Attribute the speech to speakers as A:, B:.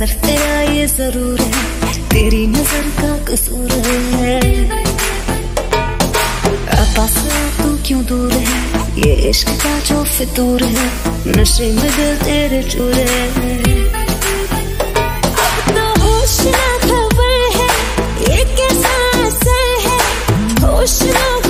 A: असर तेरा ये जरूर है, तेरी नजर का कसूर है। पास तू क्यों दूर है, ये इश्क का जो फितूर है, नशे में दिल तेरे चूर है। अब तो होश ना खबर है, ये कैसा असर है, होश ना